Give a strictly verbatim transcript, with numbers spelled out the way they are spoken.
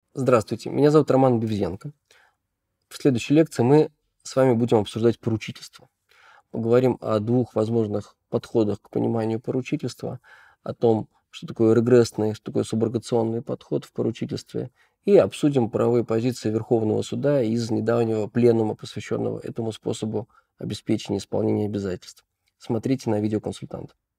Здравствуйте, меня зовут Роман Бевзенко. В следующей лекции мы с вами будем обсуждать поручительство. Поговорим о двух возможных подходах к пониманию поручительства, о том, что такое регрессный, что такое суброгационный подход в поручительстве, и обсудим правовые позиции Верховного суда из недавнего пленума, посвященного этому способу обеспечения исполнения обязательств. Смотрите на видеоконсультант.